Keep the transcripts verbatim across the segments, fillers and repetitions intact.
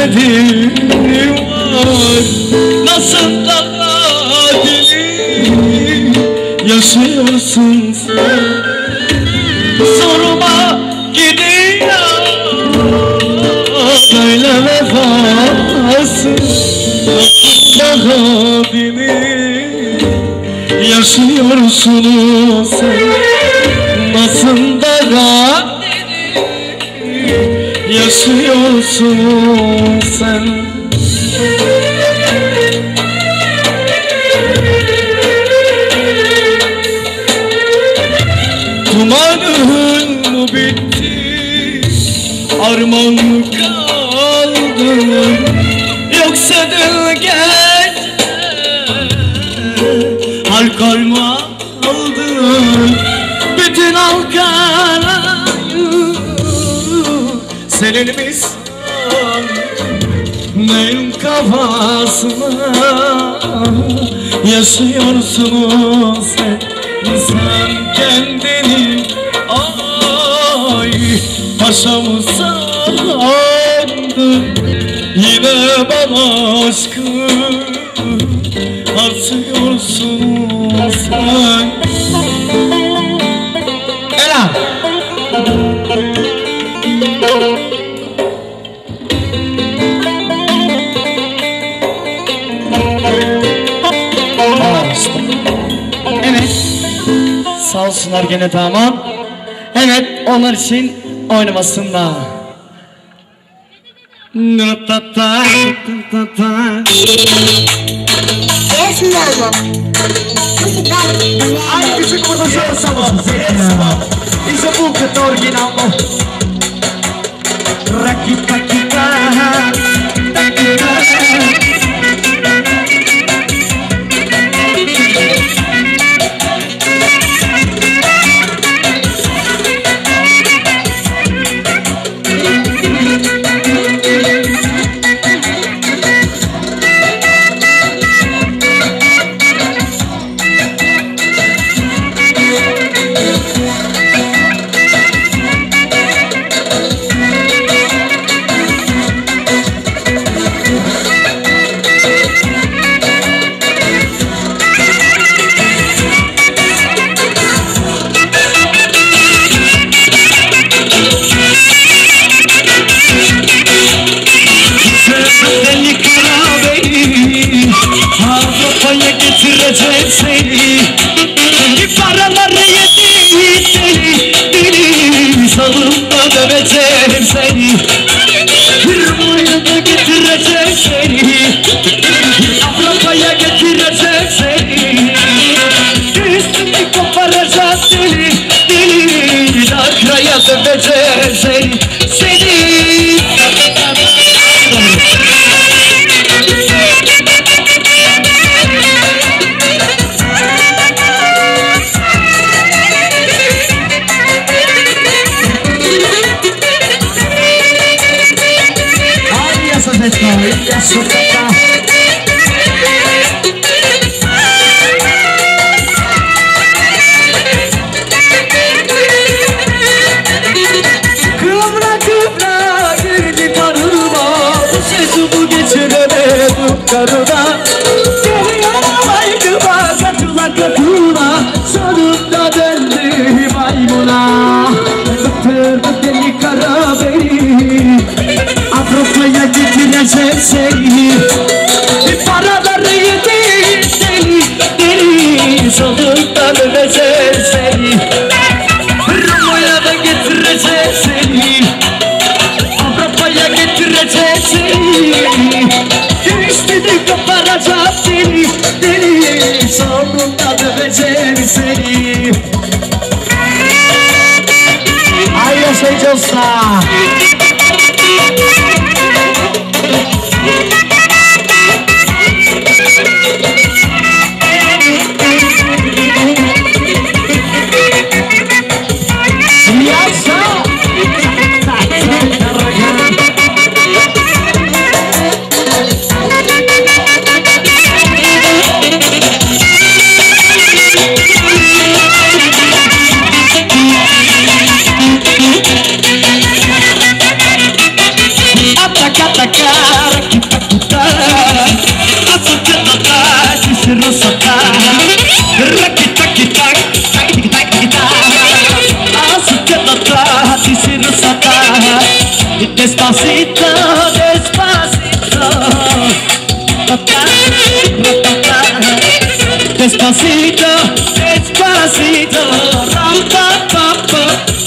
derdin var. Nasıl daha deli yaşıyorsun sen? Sorma gidiyor böyle vefasız. Nasıl daha deli yaşıyorsun sen? Nasıl daha yaşıyorsun sen? Dumanın mı bitti, armağan mı kaldı, yoksa dün gece alkol mü aldın? Bütün Ankara'yı senin misin? Neyin kafasına yaşıyorsun sen? Sen kendini ay paşa mı sandın? Yine bana aşkı atıyorsun sen. Ela! Evet, sağ olsunlar gene tamam. Evet, onlar için oynamasınlar. Gelsinler mi? Ay küçük burada sorsamız. İşte bu kötü orijinal mı? Rakip takika takika. Getirecek seni, paraları yedi deli deli, salımda dövecek seni. Hırmaya da getirecek seni, Avrupa'ya getirecek seni. Üstünü koparacak deli deli, Akra'ya dövecek seni. Seni kıvra kıvra girdi kanıma, sesimi geçiremedim karıma. Geliyorum aykıma, katıla katıla, sonunda döndü maymuna. Bıktırdı deli kara beni, Avrupa'ya getirecek seni. Paraları yedi deli deli, sonunda dövecek seni. Roma'ya da getirecek seni, Avrupa'ya getirecek seni. Üstünü koparacak deli deli, sonunda dövecek seni. Ay yaşayacağızsa Despacito, despacito. Despacito, despacito. Ram pa pa pa.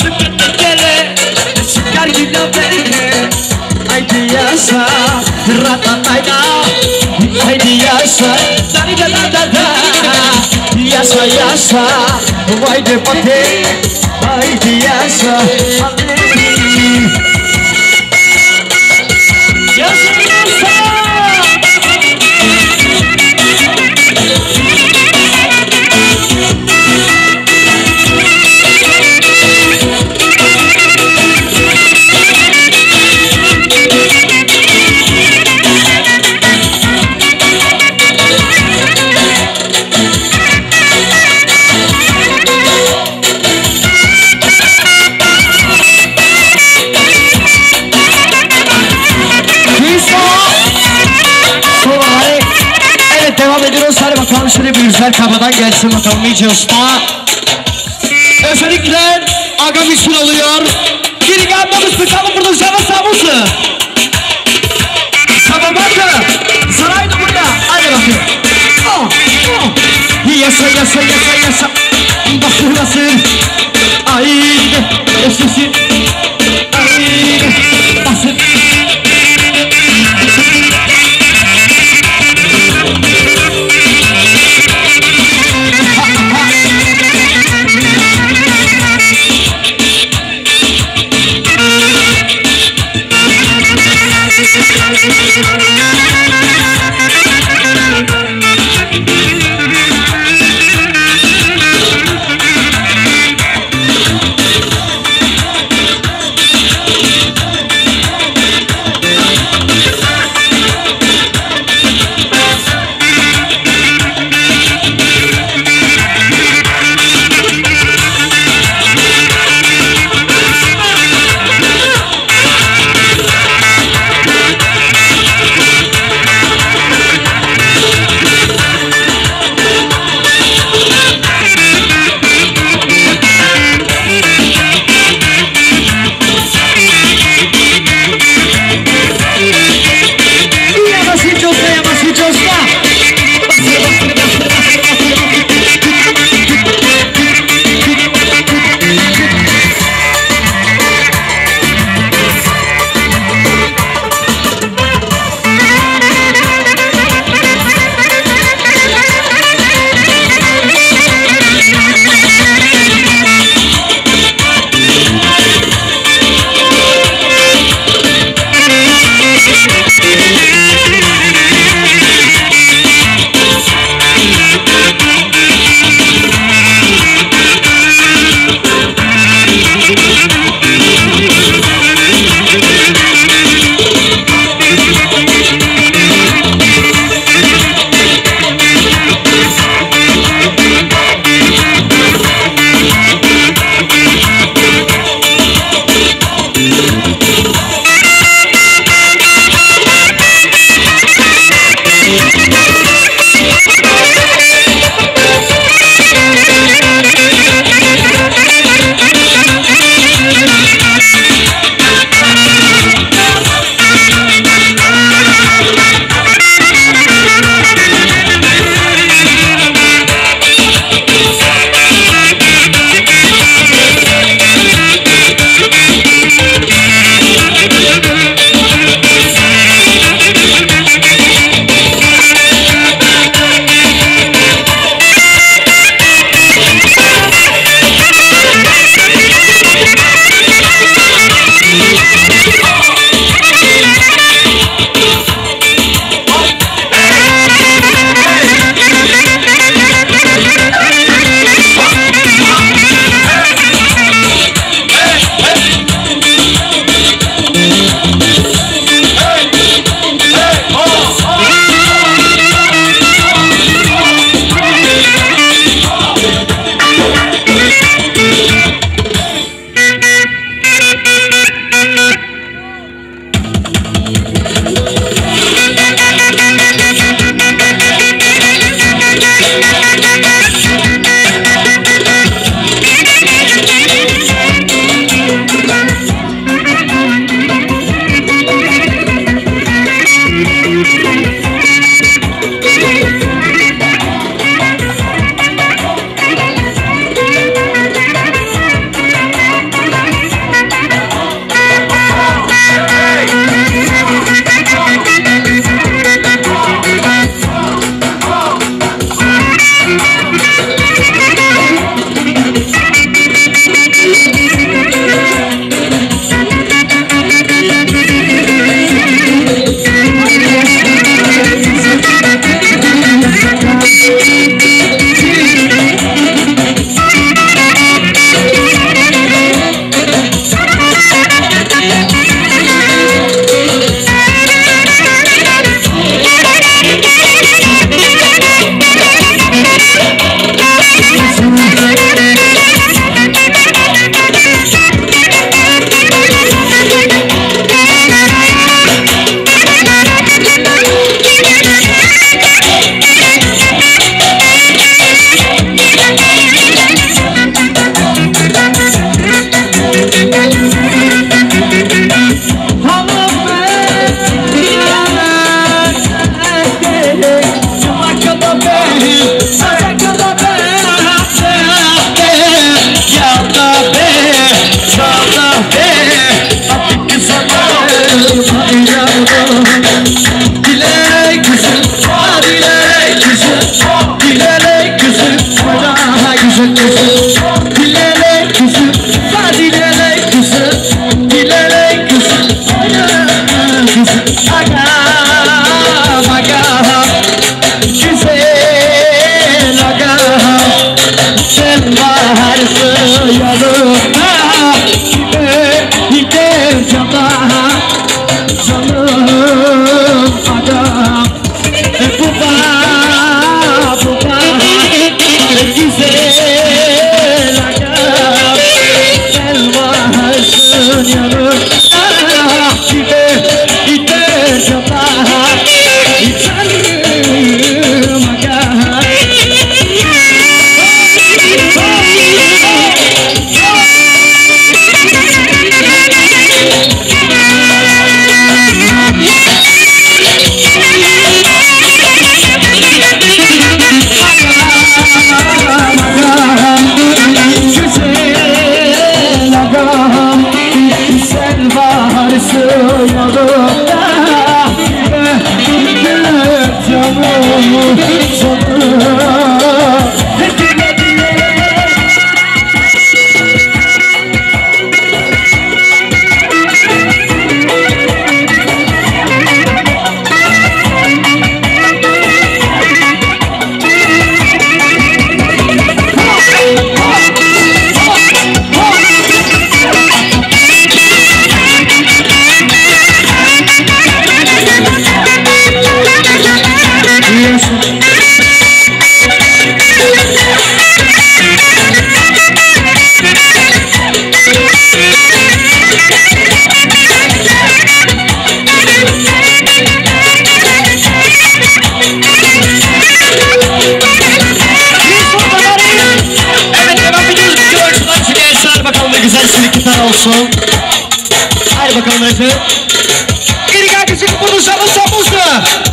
Cargina bene. Haydi yaşa, ratatayda. Haydi yaşa, da da da da da. Yaşa yaşa, haydi pate. Haydi yaşa, yaşa yaşa. Devam ediyoruz. Hadi bakalım şöyle bir güzel kafadan gelsin bakalım iyice usta. Özellikle agam için oluyor. Geri gelmemiz bakalım burada canı savusu. Tamam bakın. Sarayda burada. Hadi bakayım. Oh, oh. Yasa yasa yasa yasa. Basın basın. Haydi. Eşleşin. Haydi. Basın. güzel silkitler olsun. Haydi bakalım Efe. Geri gel küçük bunu şamı şamuzda.